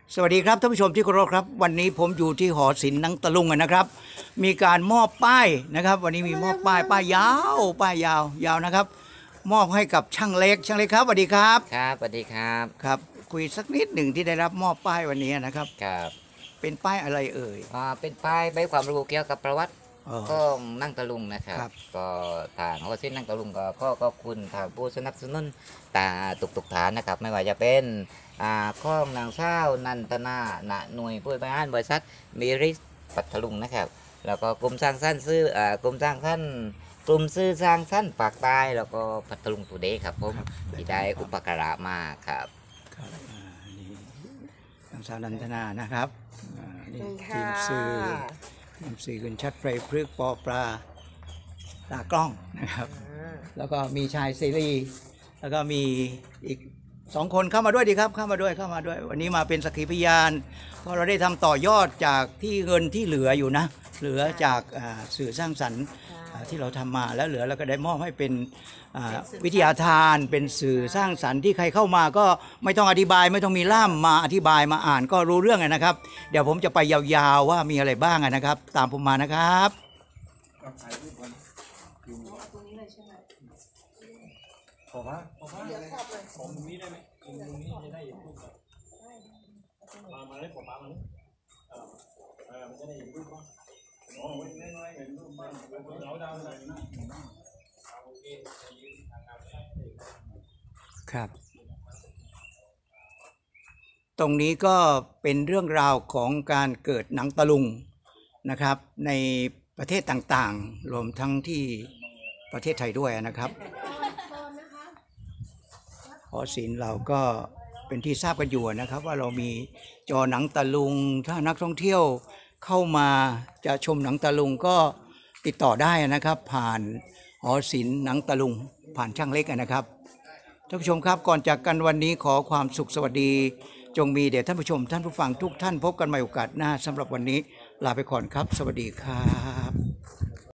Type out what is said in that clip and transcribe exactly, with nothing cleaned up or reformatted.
สวัสดีครับท่านผู้ชมที่เคารพครับวันนี้ผมอยู่ที่หอศิลป์หนังตะลุงนะครับมีการมอบป้ายนะครับวันนี้มีมอบป้ายป้ายยาวป้ายยาวยาวนะครับมอบให้กับช่างเล็กช่างเล็กครับสวัสดีครับครับสวัสดีครับครับคุยสักนิดหนึ่งที่ได้รับมอบป้ายวันนี้นะครับครับเป็นป้ายอะไรเอ่ยอ่าเป็นป้ายใบความรู้เกี่ยวกับประวัติก็นั่งตะลุงนะครับก็ทางหอศิลป์นั่งตะลุงก็ขอขอบคุณทางผู้สนับสนุนตาตุกตุกฐานนะครับไม่ว่าจะเป็นอ่าข้องนางเช้านันทนาณหน่วยผู้บริหารบริษัทมิริสปัทลุงนะครับแล้วก็กลุ่มสร้างสรรค์ซื้ออ่ากลุ่มสร้างสรรค์กลุ่มซื้อสร้างสรรค์ปากใต้แล้วก็พัทลุงตูเดย์ครับผมที่ได้อุปการะมาครับครับนี่นางสาวนันทนานะครับนี่ทีมสื่อทีมสื่อคุณชัดไฟพฤกษ์ปอปลาตากล้องนะครับแล้วก็มีชายเสรีแล้วก็มีอีกสองคนเข้ามาด้วยดีครับเข้ามาด้วยเข้ามาด้วยวันนี้มาเป็นสักขีพยานเพราะเราได้ทำต่อยอดจากที่เงินที่เหลืออยู่นะเหลือจากสื่อสร้างสรรค์ที่เราทำมาแล้วเหลือแล้วก็ได้มอบให้เป็นวิทยาทานเป็นสื่อสร้างสรรค์ที่ใครเข้ามาก็ไม่ต้องอธิบายไม่ต้องมีล่ามมาอธิบายมาอ่านก็รู้เรื่องนะครับเดี๋ยวผมจะไปยาวๆว่ามีอะไรบ้างนะครับตามผมมานะครับขอว่าขอว่าอะไรผมตรงนี้ได้ไหมตรงนี้จะได้เห็นรูปแบบมามาเลยผมมามาเลยเออเออมันจะได้เห็นรูปบ้างโอ้ยไม่ไม่เห็นรูปบ้างเราดาวอะไรนะโอเคยืนทางการได้ครับตรงนี้ก็เป็นเรื่องราวของการเกิดหนังตะลุงนะครับในประเทศต่างๆรวมทั้งที่ประเทศไทยด้วยนะครับหอศิลป์เราก็เป็นที่ทราบกันอยู่นะครับว่าเรามีจอหนังตะลุงถ้านักท่องเที่ยวเข้ามาจะชมหนังตะลุงก็ติดต่อได้นะครับผ่านหอศิลป์หนังตะลุงผ่านช่างเล็กนะครับท่านผู้ชมครับก่อนจากกันวันนี้ขอความสุขสวัสดีจงมีแด่ท่านผู้ชมท่านผู้ฟังทุกท่านพบกันใหม่โอกาสหน้าสำหรับวันนี้ลาไปก่อนครับสวัสดีครับ